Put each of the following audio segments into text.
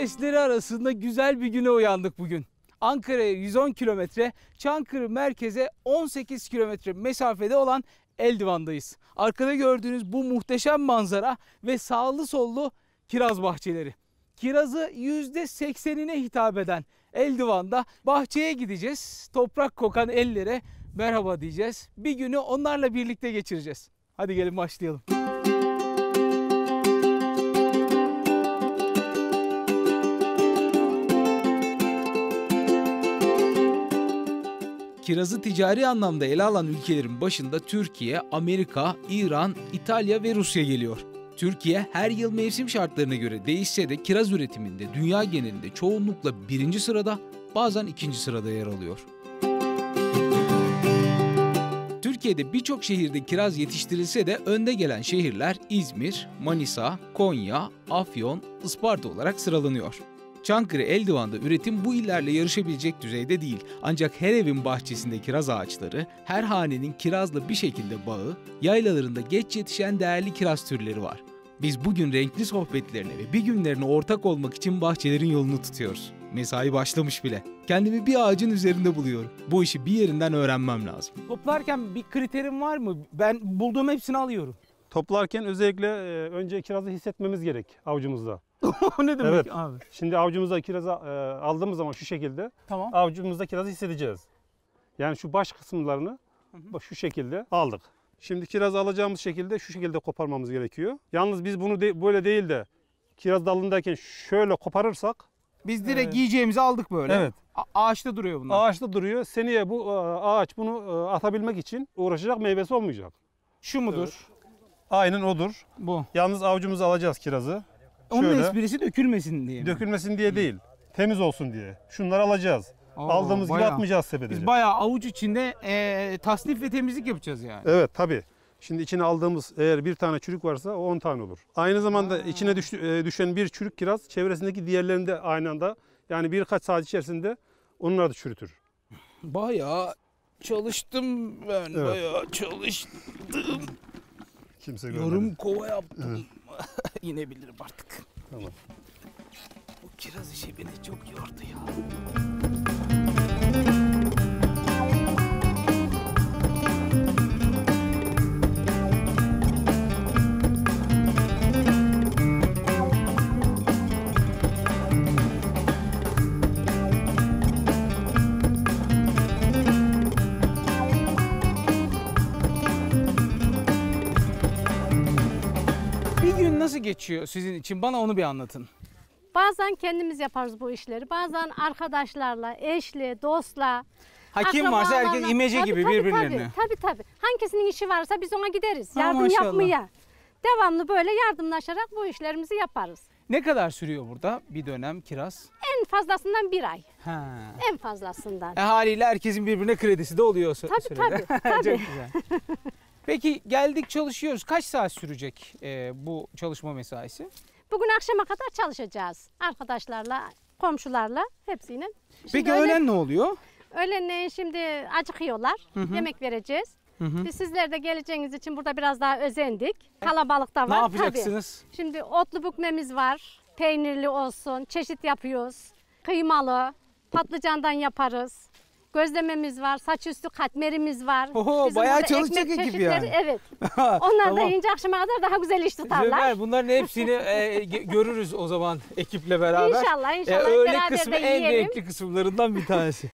sesleri arasında güzel bir güne uyandık bugün. Ankara'ya 110 kilometre, Çankırı merkeze 18 kilometre mesafede olan Eldivan'dayız. Arkada gördüğünüz bu muhteşem manzara ve sağlı sollu kiraz bahçeleri. Kirazı %80'ine hitap eden Eldivan'da bahçeye gideceğiz. Toprak kokan ellere merhaba diyeceğiz. Bir günü onlarla birlikte geçireceğiz. Hadi gelin başlayalım. Kirazı ticari anlamda ele alan ülkelerin başında Türkiye, Amerika, İran, İtalya ve Rusya geliyor. Türkiye her yıl mevsim şartlarına göre değişse de kiraz üretiminde dünya genelinde çoğunlukla 1. sırada, bazen 2. sırada yer alıyor. Türkiye'de birçok şehirde kiraz yetiştirilse de önde gelen şehirler İzmir, Manisa, Konya, Afyon, Isparta olarak sıralanıyor. Çankırı Eldivan'da üretim bu illerle yarışabilecek düzeyde değil. Ancak her evin bahçesinde kiraz ağaçları, her hanenin kirazla bir şekilde bağı, yaylalarında geç yetişen değerli kiraz türleri var. Biz bugün renkli sohbetlerine ve bir günlerine ortak olmak için bahçelerin yolunu tutuyoruz. Mesai başlamış bile. Kendimi bir ağacın üzerinde buluyorum. Bu işi bir yerinden öğrenmem lazım. Toplarken bir kriterim var mı? Ben bulduğum hepsini alıyorum. Toplarken özellikle önce kirazı hissetmemiz gerek avucumuzda. O ne demek evet. abi? Şimdi avucumuzda kirazı aldığımız zaman şu şekilde Tamam. avucumuzda kirazı hissedeceğiz. Yani şu baş kısımlarını şu şekilde aldık. Şimdi kirazı alacağımız şekilde şu şekilde koparmamız gerekiyor. Yalnız biz bunu böyle değil de kiraz dalındayken şöyle koparırsak. Biz direkt yiyeceğimizi aldık böyle. Evet. Ağaçta duruyor bunlar. Ağaçta duruyor. Seneye bu ağaç bunu atabilmek için uğraşacak, meyvesi olmayacak. Şu mudur? Evet. Aynen odur. Bu. Yalnız avucumuza alacağız kirazı. Onun şöyle, esprisi dökülmesin diye mi? Dökülmesin diye değil. Temiz olsun diye. Şunları alacağız. Aldığımız gibi atmayacağız sepete. Biz bayağı avuç içinde tasnif ve temizlik yapacağız yani. Evet tabii. Şimdi içine aldığımız eğer bir tane çürük varsa o 10 tane olur. Aynı zamanda içine düşen bir çürük kiraz çevresindeki diğerlerini de aynı anda yani birkaç saat içerisinde onları da çürütür. Bayağı çalıştım ben. Evet. Bayağı çalıştım. Kimse görmedi. Yarım kova yaptım. Evet. İnebilirim artık. Tamam. Bu kiraz işi beni çok yordu ya. Nasıl geçiyor sizin için? Bana onu bir anlatın. Bazen kendimiz yaparız bu işleri. Bazen arkadaşlarla, eşle, dostla. Kim varsa herkes imece gibi birbirlerine. Tabii. Hangisinin işi varsa biz ona gideriz. Yardım maşallah. Yapmaya. Devamlı böyle yardımlaşarak bu işlerimizi yaparız. Ne kadar sürüyor burada bir dönem kiraz? En fazlasından 1 ay. Ha. En fazlasından. Haliyle herkesin birbirine kredisi de oluyor Tabii. Çok güzel. Peki geldik çalışıyoruz. Kaç saat sürecek bu çalışma mesaisi? Bugün akşama kadar çalışacağız. Arkadaşlarla, komşularla hepsiyle. Peki öğlen ne oluyor? Öğlenleyin şimdi acıkıyorlar. Yemek vereceğiz. Biz sizler de geleceğiniz için burada biraz daha özendik. Kalabalık da var. Ne yapacaksınız? Tabii. Şimdi otlu bükmemiz var. Peynirli olsun. Çeşit yapıyoruz. Kıymalı. Patlıcandan yaparız. Gözlememiz var, saç üstü katmerimiz var. Bayağı çalışacak ekip yani. Evet. Onlar da yiyince akşama kadar daha güzel iş tutarlar. Bunların hepsini görürüz o zaman ekiple beraber. İnşallah. Öğle kısmı en renkli kısımlarından bir tanesi.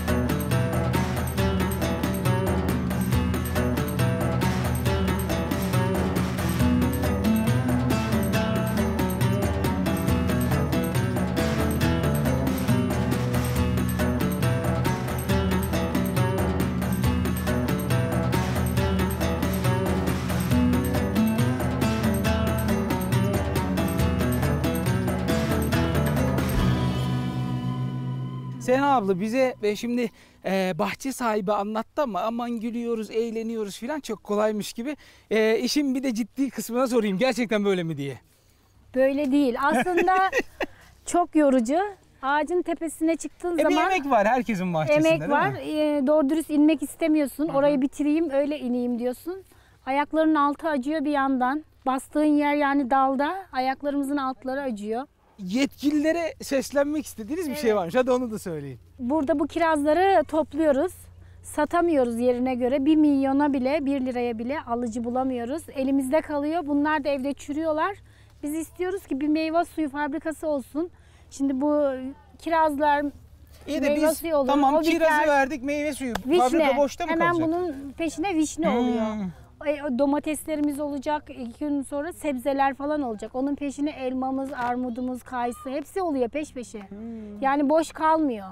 Sena abla bize şimdi bahçe sahibi anlattı ama aman gülüyoruz, eğleniyoruz falan çok kolaymış gibi. İşin bir de ciddi kısmına sorayım. Gerçekten böyle mi diye? Böyle değil. Aslında çok yorucu. Ağacın tepesine çıktığın zaman... Bir emek var herkesin bahçesinde emek var. Doğru dürüst inmek istemiyorsun. Hı-hı. Orayı bitireyim öyle ineyim diyorsun. Ayaklarının altı acıyor bir yandan. Bastığın yer yani dalda ayaklarımızın altları acıyor. yetkililere seslenmek istediğiniz bir şey varmış. Hadi onu da söyleyin. Burada bu kirazları topluyoruz. Satamıyoruz yerine göre. 1 milyona bile, 1 liraya bile alıcı bulamıyoruz. Elimizde kalıyor. Bunlar da evde çürüyorlar. Biz istiyoruz ki bir meyve suyu fabrikası olsun. Şimdi bu kirazlar İyi de meyve biz suyu olur. tamam o kirazı biter. verdik, meyve suyu. Vişne. Fabrika boşta mı Hemen kalacak? bunun peşine vişne oluyor. Domateslerimiz olacak. 2 gün sonra sebzeler falan olacak. Onun peşine elmamız, armudumuz, kayısı hepsi oluyor peş peşe. Yani boş kalmıyor.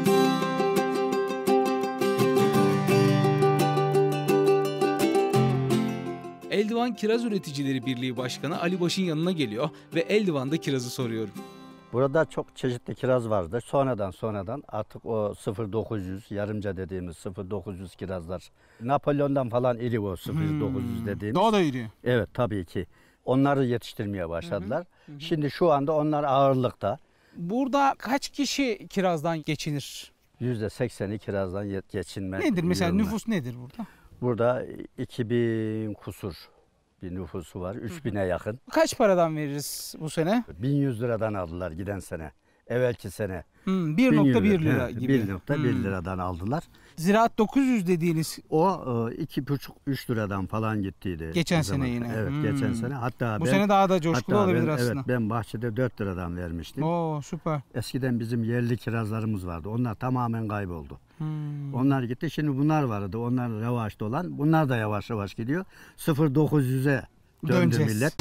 Eldivan Kiraz Üreticileri Birliği Başkanı Ali Baş'ın yanına geliyor ve Eldivan'da kirazı soruyorum. Burada çok çeşitli kiraz vardı. Sonradan artık o 0900, yarımca dediğimiz 0900 kirazlar. Napolyon'dan falan iri o 0900 dediğimiz. Daha da iri. Evet tabii ki. Onları yetiştirmeye başladılar. Şimdi şu anda onlar ağırlıkta. Burada kaç kişi kirazdan geçinir? %80'i kirazdan geçinme. Nedir mesela yoluna. nüfus nedir burada? Burada 2000 kusur bir nüfusu var. 3000'e yakın. Kaç paradan veririz bu sene? 1100 liradan aldılar giden sene. Evvelki sene. 1.1 lira gibi. 1.1 liradan aldılar. Ziraat 900 dediğiniz O 2,5-3 liradan falan gittiydi. Geçen o zaman. sene yine. Evet geçen sene. Hatta bu ben, sene daha da coşkulu hatta olabilir ben, aslında. Evet ben bahçede 4 liradan vermiştim. Oo süper. Eskiden bizim yerli kirazlarımız vardı. Onlar tamamen kayboldu. Onlar gitti. Şimdi bunlar vardı. Onlar revaçta olan. Bunlar da yavaş yavaş gidiyor. 0.900'e döndü Döneceğiz. millet.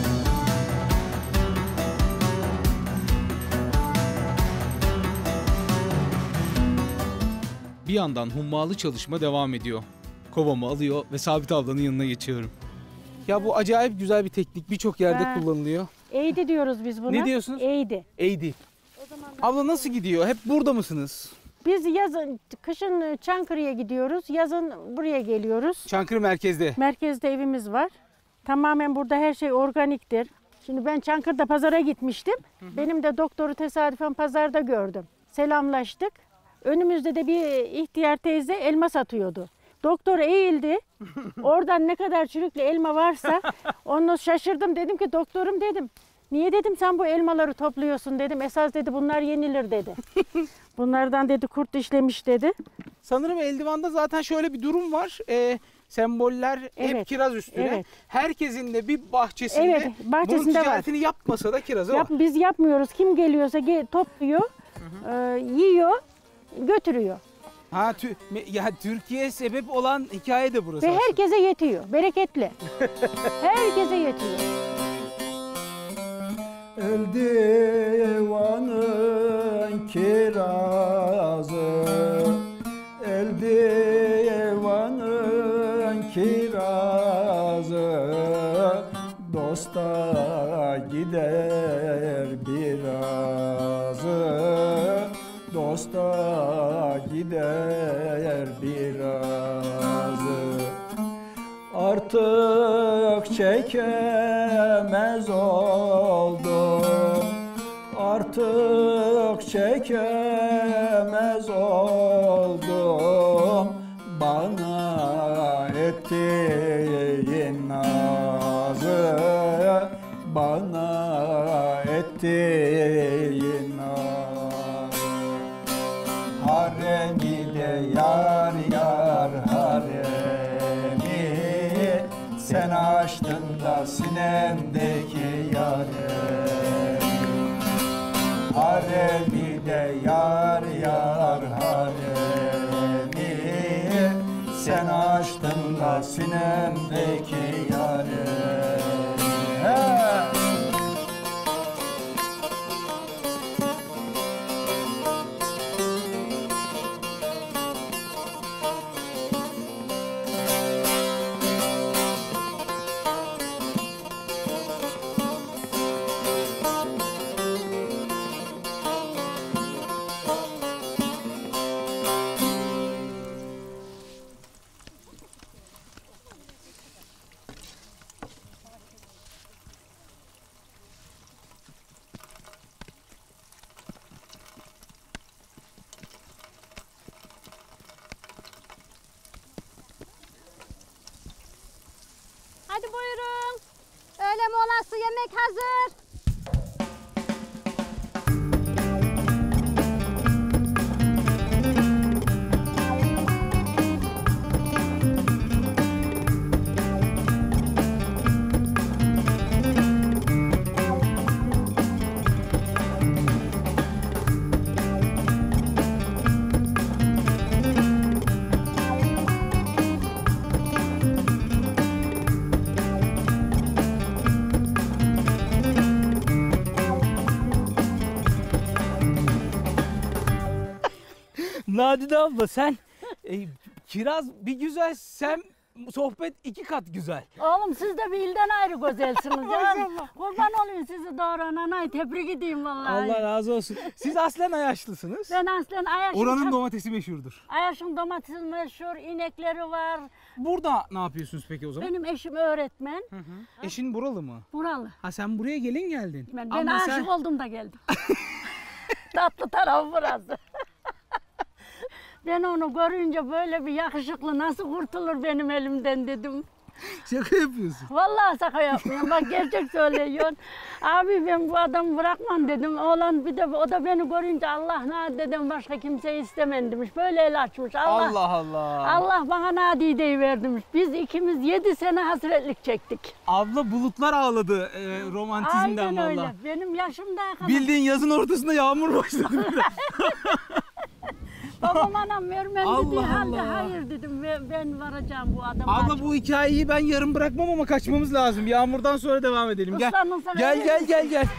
Bir yandan hummalı çalışma devam ediyor. Kovamı alıyor ve Sabit ablanın yanına geçiyorum. Ya bu acayip güzel bir teknik. Birçok yerde Ha. kullanılıyor. Eğdi diyoruz biz buna. Ne diyorsunuz? Eğdi. Eğdi. Abla nasıl gidiyor? Hep burada mısınız? Biz yazın, kışın Çankırı'ya gidiyoruz. Yazın buraya geliyoruz. Çankırı merkezde. Merkezde evimiz var. Tamamen burada her şey organiktir. Şimdi ben Çankırı'da pazara gitmiştim. Benim de doktoru tesadüfen pazarda gördüm. Selamlaştık. Önümüzde de bir ihtiyar teyze elma satıyordu. Doktor eğildi. Oradan ne kadar çürüklü elma varsa onu şaşırdım. Dedim ki doktorum dedim. Niye dedim sen bu elmaları topluyorsun dedim. Esas dedi bunlar yenilir dedi. Bunlardan dedi kurt işlemiş dedi. Sanırım Eldivan'da zaten şöyle bir durum var. Semboller hep Evet, kiraz üstüne. evet. Herkesin de bir bahçesinde, Evet, bahçesinde bunun var. ticaretini yapmasa da kirazı var. Biz yapmıyoruz. Kim geliyorsa topluyor, yiyor, götürüyor. Ha, ya Türkiye sebep olan hikaye de burası Ve aslında. herkese yetiyor. Bereketli. Herkese yetiyor. Eldivanın kirazı, eldivanın kirazı, dosta gider birazı, dosta gider birazı. Artık çekemez oldum, artık çekemez oldum. Bana ettiğin nazı, bana ettiğin nazı. Haremi de yar yar haremi, sen açtın da sinemdeki yaremi. Haremi de yar yar haremi, sen açtın da sinemdeki yaremi. Hadi buyurun. Öğle molası yemek hazır. Nadide abla sen kiraz bir güzel, sen sohbet 2 kat güzel. Oğlum siz de bir ilden ayrı güzelsiniz ya. Kurban olayım sizi doğuran anayı, tebrik edeyim vallahi. Allah razı olsun. Siz aslen Ayaşlısınız. Ben aslen Ayaş'ın Oranın domatesi meşhurdur. Ayaş'ın domatesi meşhur, inekleri var. Burada ne yapıyorsunuz peki o zaman? Benim eşim öğretmen, Eşin buralı mı? buralı. Ha sen buraya gelin geldin. Ben Ama aşık sen- oldum da geldim. Tatlı tarafı burası. Ben onu görünce böyle bir yakışıklı nasıl kurtulur benim elimden dedim. Şaka yapıyorsun. Vallahi şaka yapmıyorum. Bak gerçek söylüyorsun. Abi ben bu adamı bırakmam dedim. Oğlan bir de o da beni görünce Allah na dedim başka kimseyi istemem demiş. Böyle el açmış. Allah Allah. Allah bana nadideyi vermiş. Biz ikimiz 7 sene hasretlik çektik. Abla bulutlar ağladı romantizmden Aynen öyle. valla. Benim yaşımda kadar. Bildiğin yazın ortasında yağmur başladı. Babam anam vermem Allah dediği halde Allah. hayır dedim. Ben varacağım bu adama. Abla bu hikayeyi ben yarım bırakmam ama kaçmamız lazım. Yağmurdan sonra devam edelim. Gel. Islanırsa Gel verir gel misin? gel gel.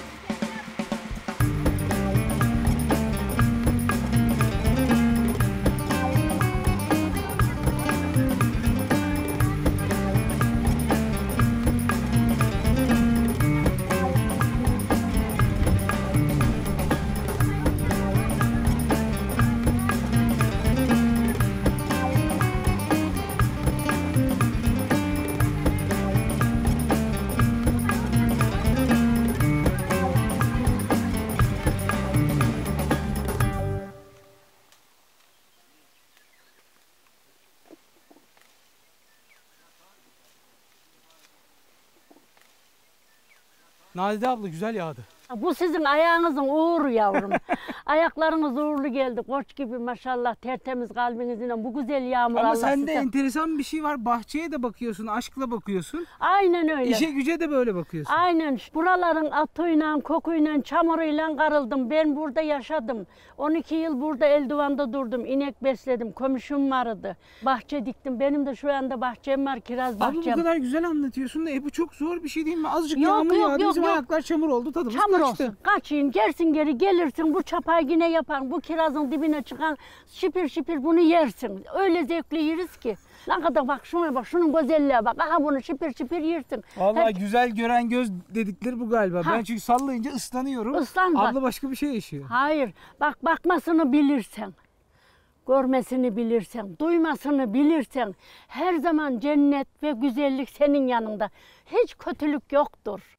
Nadide abla güzel yağdı. Bu sizin ayağınızın uğuru yavrum. Ayaklarınız uğurlu geldi. Koç gibi maşallah tertemiz kalbinizle bu güzel yağmur Ama Allah sende size. enteresan bir şey var. Bahçeye de bakıyorsun, aşkla bakıyorsun. Aynen öyle. İşe güce de böyle bakıyorsun. Aynen. Buraların atıyla, kokuyla, çamuruyla karıldım. Ben burada yaşadım. 12 yıl burada Eldivan'da durdum. İnek besledim. Komşum vardı. Bahçe diktim. Benim de şu anda bahçem var. Kiraz Abla bu bahçem. kadar güzel anlatıyorsun da bu çok zor bir şey değil mi? Azıcık Yok, yağmur yok, yağdı, yok, bizim yok. ayaklar çamur oldu, tadımız Çamur kaçtı. olsun. Kaçayım, gersin geri gelirsin. Bu çapayı yine yapan, bu kirazın dibine çıkan şipir şipir bunu yersin. Öyle zevkli yeriz ki. Ne kadar bak şuna bak, şunun güzelliğe bak. Aha bunu şipir şipir yersin. Vallahi Hep güzel gören göz dedikleri bu galiba. Ha. Ben çünkü sallayınca ıslanıyorum. Islan bak. Abla başka bir şey yaşıyor. Hayır, bak bakmasını bilirsen, görmesini bilirsen, duymasını bilirsen her zaman cennet ve güzellik senin yanında. Hiç kötülük yoktur.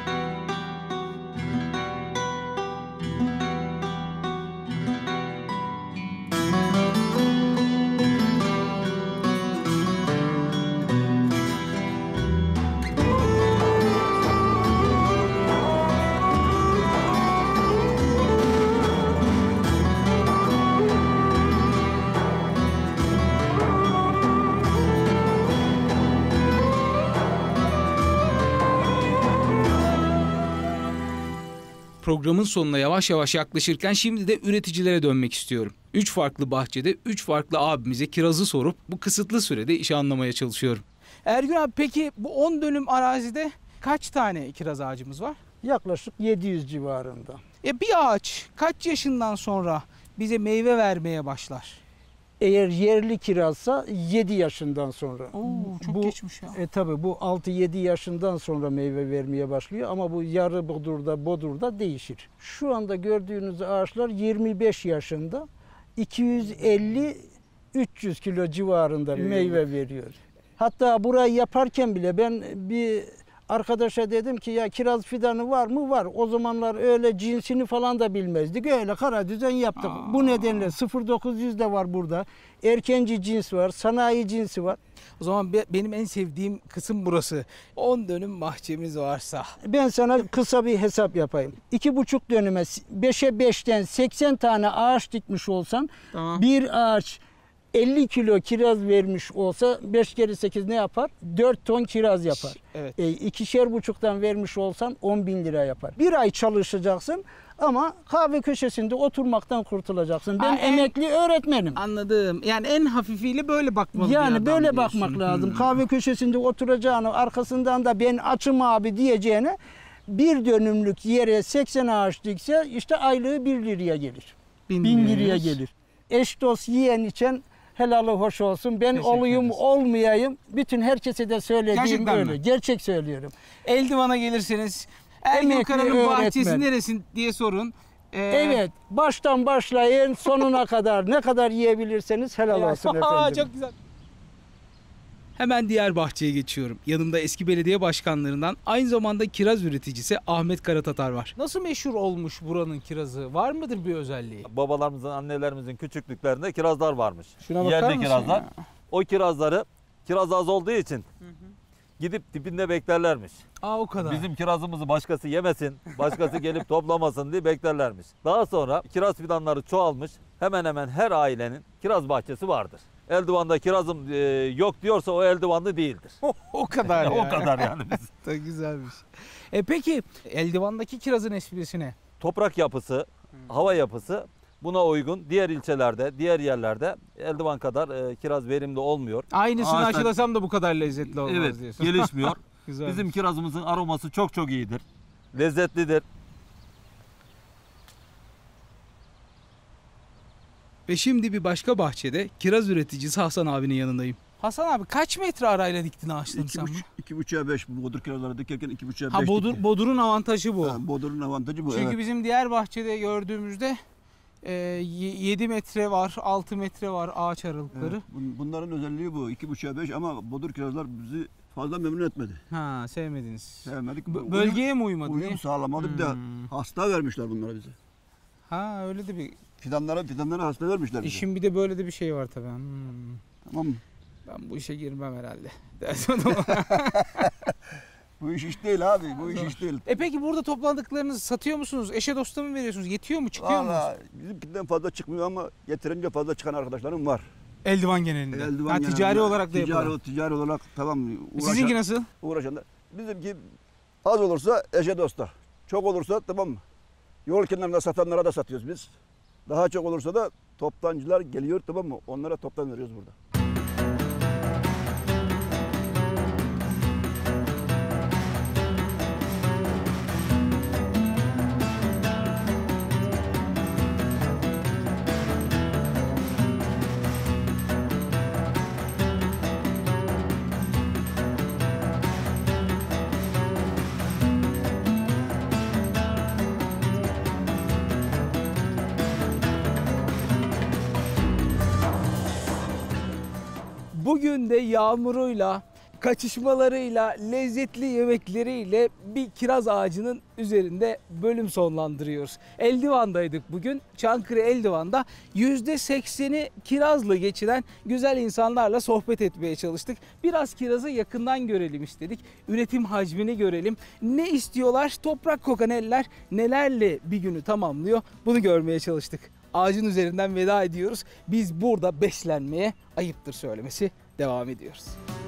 Programın sonuna yavaş yavaş yaklaşırken şimdi de üreticilere dönmek istiyorum. 3 farklı bahçede 3 farklı abimize kirazı sorup bu kısıtlı sürede işi anlamaya çalışıyorum. Ergün abi peki bu 10 dönüm arazide kaç tane kiraz ağacımız var? Yaklaşık 700 civarında. Bir ağaç kaç yaşından sonra bize meyve vermeye başlar? Eğer yerli kirazsa 7 yaşından sonra. Oo, çok geçmiş ya. Tabii bu 6-7 yaşından sonra meyve vermeye başlıyor ama bu yarı bodurda değişir. Şu anda gördüğünüz ağaçlar 25 yaşında 250-300 kilo civarında meyve veriyor. Hatta burayı yaparken bile ben bir arkadaşa dedim ki ya kiraz fidanı var mı? Var. O zamanlar öyle cinsini falan da bilmezdik. Öyle kara düzen yaptık. Bu nedenle 0900 de var burada. Erkenci cins var, sanayi cinsi var. O zaman benim en sevdiğim kısım burası. 10 dönüm bahçemiz varsa. Ben sana kısa bir hesap yapayım. 2,5 dönüme 5'e 5'ten 80 tane ağaç dikmiş olsan Tamam. bir ağaç 50 kilo kiraz vermiş olsa 5 kere 8 ne yapar? 4 ton kiraz yapar. Evet. 2,5'tan vermiş olsan 10.000 lira yapar. Bir ay çalışacaksın ama kahve köşesinde oturmaktan kurtulacaksın. Ben emekli öğretmenim. Anladım. Yani en hafifiyle böyle bakmalı bir Yani adam böyle diyorsun. bakmak lazım. Kahve köşesinde oturacağını, arkasından da ben açım abi diyeceğine bir dönümlük yere 80 ağaç dikse işte aylığı 1 liraya gelir. 1000 liraya gelir. Eş dost yiyen içen helalı hoş olsun. Ben Teşekkür olayım ederiz. olmayayım. Bütün herkese de söylediğim Gerçekten böyle. mi? Gerçek söylüyorum. Eldivan'a gelirseniz Ergün Emekli Kara'nın bahçesi öğretmen. neresi diye sorun. Evet. Baştan başlayın sonuna kadar. Ne kadar yiyebilirseniz helal olsun efendim. Çok güzel. Hemen diğer bahçeye geçiyorum. Yanımda eski belediye başkanlarından aynı zamanda kiraz üreticisi Ahmet Karatatar var. Nasıl meşhur olmuş buranın kirazı? Var mıdır bir özelliği? Babalarımızın, annelerimizin küçüklüklerinde kirazlar varmış. Şuna bakar Yerli mısın kirazlar. ya? O kirazları kiraz az olduğu için gidip dibinde beklerlermiş. O kadar. Bizim kirazımızı başkası yemesin, başkası gelip toplamasın diye beklerlermiş. Daha sonra kiraz fidanları çoğalmış. Hemen hemen her ailenin kiraz bahçesi vardır. Eldivan'da kirazım yok diyorsa o eldivanlı değildir. O kadar O kadar yani biz. Da güzelmiş. Peki Eldivan'daki kirazın esprisi ne? Toprak yapısı, hava yapısı buna uygun. Diğer ilçelerde, diğer yerlerde Eldivan kadar kiraz verimli olmuyor. Aynısını Ağaçlar- aşılasam da bu kadar lezzetli olmaz Evet, diyorsun. gelişmiyor. Güzel. Bizim kirazımızın aroması çok iyidir. Lezzetlidir. Ve şimdi bir başka bahçede kiraz üreticisi Hasan abinin yanındayım. Hasan abi kaç metre arayla diktin ağaçlarını sen? 2,5'a 5 bodur kirazları dikerken 2,5'a 5 Ha bodurun avantajı bu. Bodurun avantajı bu. Çünkü evet. bizim diğer bahçede gördüğümüzde 7 metre var, 6 metre var ağaç aralıkları. Evet, bunların özelliği bu. 2,5'a 5 ama bodur kirazlar bizi fazla memnun etmedi. Ha, sevmediniz. Sevmedik. Bölgeye mi uymadı? Uyum ne? sağlamadı. Bir de hasta vermişler bunlara bize. Ha, öyle de bir Fidanlara hasta vermişler bize. işin bir de böyle de bir şey var tabii. Tamam mı? Ben bu işe girmem herhalde. Bu iş değil abi. Bu iş değil. Peki burada topladıklarınızı satıyor musunuz? Eşe dosta mı veriyorsunuz? Yetiyor mu? Çıkıyor mu? Valla bizimkinden fazla çıkmıyor ama yeterince fazla çıkan arkadaşlarım var. Eldivan genelinde. Eldivan ticari genelinde, olarak da yapıyorlar. Ticari olarak tamam. Sizinki nasıl? Uğraşanlar. Bizimki az olursa eşe dosta. Çok olursa tamam mı? Yol kenarında satanlara da satıyoruz biz. Daha çok olursa da toptancılar geliyor tamam mı? Onlara toptan veriyoruz burada. Bugün de yağmuruyla, kaçışmalarıyla, lezzetli yemekleriyle bir kiraz ağacının üzerinde bölüm sonlandırıyoruz. Eldivan'daydık bugün. Çankırı Eldivan'da %80'i kirazla geçinen güzel insanlarla sohbet etmeye çalıştık. Biraz kirazı yakından görelim istedik. Üretim hacmini görelim. Ne istiyorlar? Toprak kokan eller nelerle bir günü tamamlıyor? Bunu görmeye çalıştık. Ağacın üzerinden veda ediyoruz. Biz burada beslenmeye, ayıptır söylemesi, devam ediyoruz.